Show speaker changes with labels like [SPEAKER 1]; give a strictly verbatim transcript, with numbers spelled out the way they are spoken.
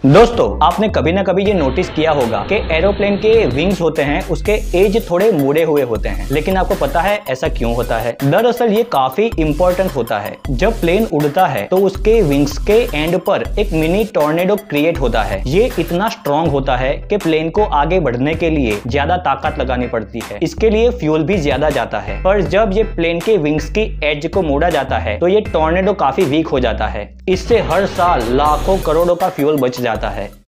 [SPEAKER 1] दोस्तों, आपने कभी ना कभी ये नोटिस किया होगा कि एरोप्लेन के विंग्स होते हैं उसके एज थोड़े मुड़े हुए होते हैं, लेकिन आपको पता है ऐसा क्यों होता है? दरअसल ये काफी इंपॉर्टेंट होता है। जब प्लेन उड़ता है तो उसके विंग्स के एंड पर एक मिनी टॉर्नेडो क्रिएट होता है। ये इतना स्ट्रॉन्ग होता है कि प्लेन को आगे बढ़ने के लिए ज्यादा ताकत लगानी पड़ती है। इसके लिए फ्यूल भी ज्यादा जाता है, पर जब ये प्लेन के विंग्स की एज को मोड़ा जाता है तो ये टॉर्नेडो काफी वीक हो जाता है। इससे हर साल लाखों करोड़ों का फ्यूल बच जाता है।